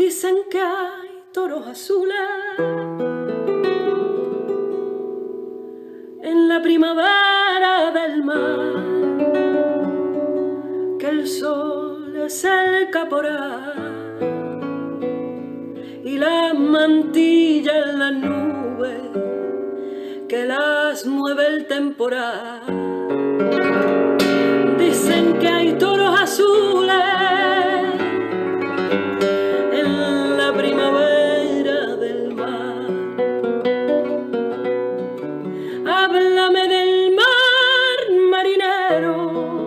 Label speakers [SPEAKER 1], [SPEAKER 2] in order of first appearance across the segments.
[SPEAKER 1] Dicen que hay toros azules en la primavera del mar, que el sol es el caporal y la mantilla en las nubes que las mueve el temporal. Dicen que hay toros azules en la primavera del mar. Háblame del mar, marinero,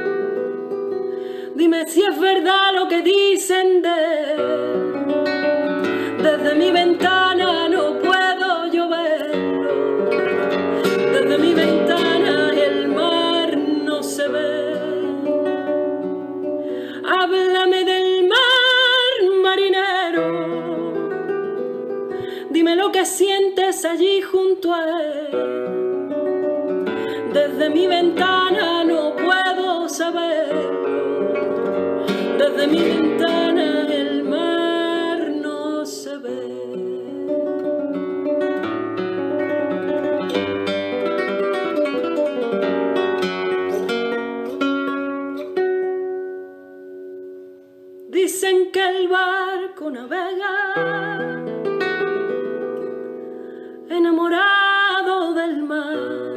[SPEAKER 1] dime si es verdad lo que dicen de él. Desde mi ventana no puedo yo verlo, desde mi ventana el mar no se ve. Háblame del mar, marinero, dime lo que sientes allí junto a él. Desde mi ventana no puedo saberlo, desde mi ventana el mar no se ve. Dicen que el barco navega enamorado del mar,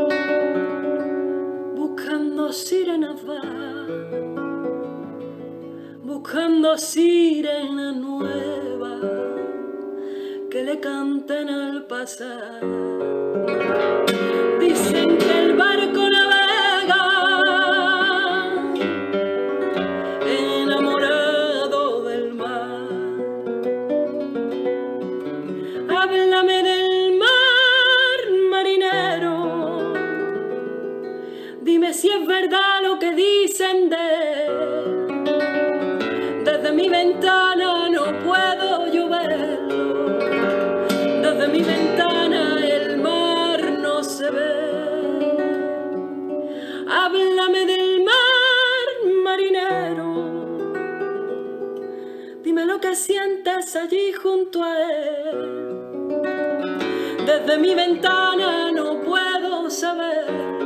[SPEAKER 1] buscando sirenas va, buscando sirenas nuevas que le canten al pasar. Dicen que el barco navega enamorado del mar. Háblame del mar, marinero, dime si es verdad lo que dicen de él. Desde mi ventana no puedo yo verlo, desde mi ventana el mar no se ve. Háblame del mar, marinero, dime lo que sientes allí junto a él. Desde mi ventana no puedo saber,